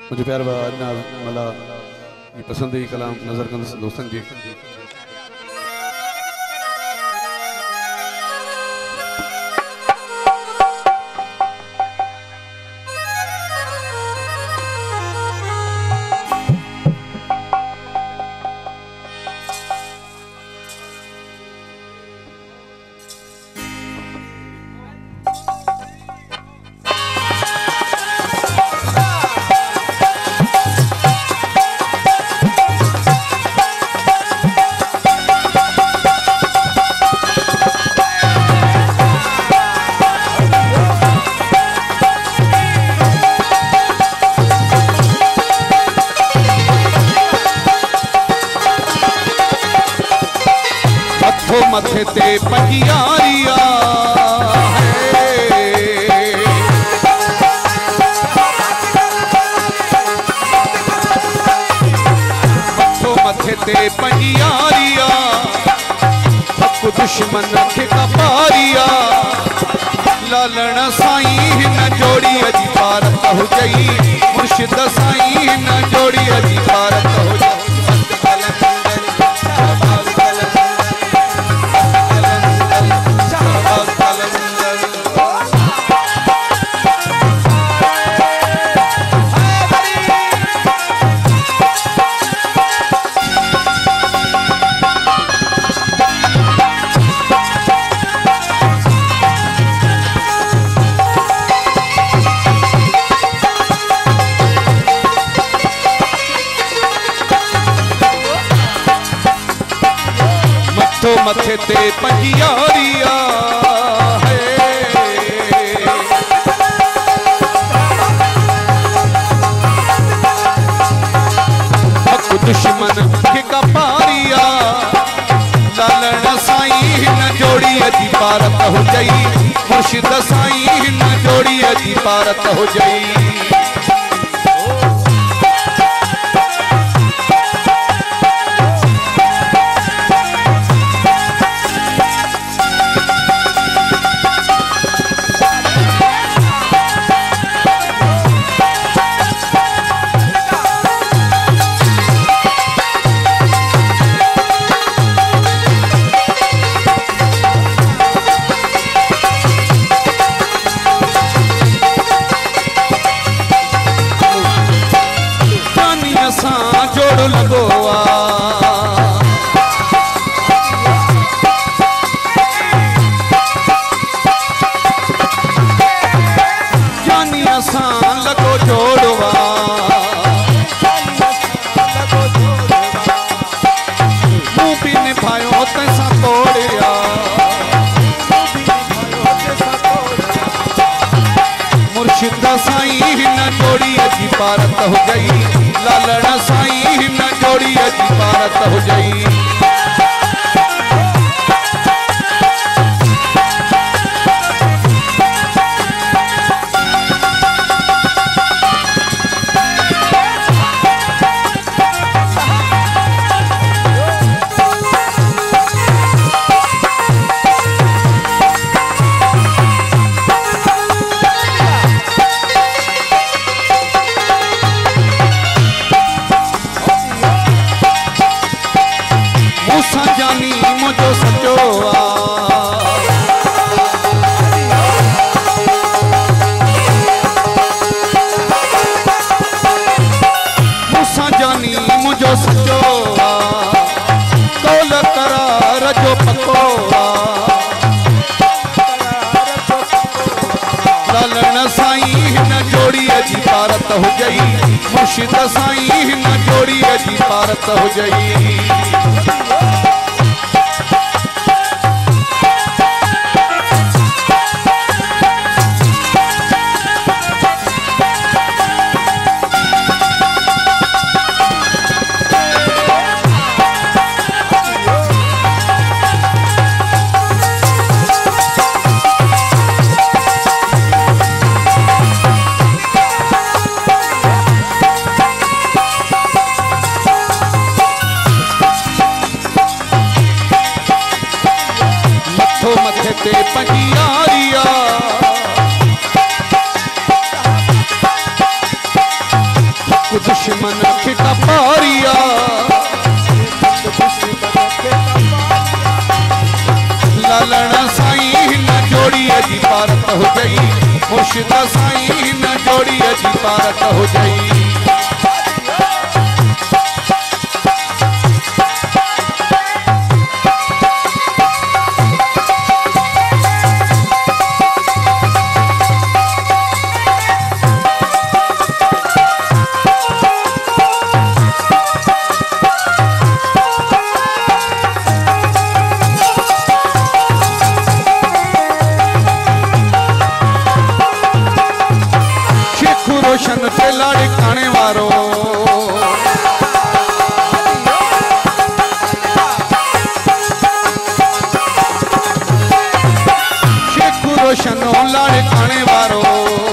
मुझे प्यार मला पसंद कलाम नजर कंद दोस्तन जी मथे ते पगियारिया मथे ते पगियारिया हक दुश्मन के कपारिया लालण साईं न जोड़ी अजी भारत हो गई मुर्शिद साईं न जोड़ी अजी भारत हो गई मथे ते पगियारिया दुश्मन के कपारिया लालण साईं न जोड़ी अजी भारत हो गई मुर्शिद साईं न जोड़ी अजी भारत हो गई जोड़ लगोआ जानी आसान लगो जोड़वा मुंह भी निभायो तैसा तोड़िया मुर्शिद साईं न जोड़ी अजी भारत हो गई लालण साईं न जोड़ी अजी भारत हो गई जानी मुझो सचो मूसा जानी मुझो सचो कौल करार जो पको लालण साईं न जोड़ी अजी भारत हो गई मुर्शिद साईं न जोड़ी अजी भारत हो गई ते पगियारिया मुर्शिद साईं न जोड़िए जी पारत हो जाई। रोशन ते लाड़काने वारो शेख रोशन लाड़काने वारो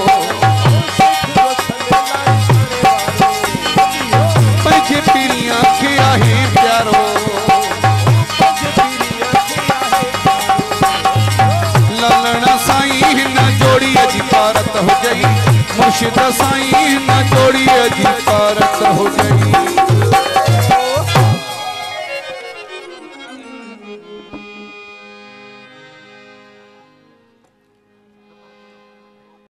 पंजे पीरियां के आहे प्यारो लालना साईं न जोड़िए जी पारत हो जाई। मुर्शिद साईं न जोड़िए जी पारत हो जाई।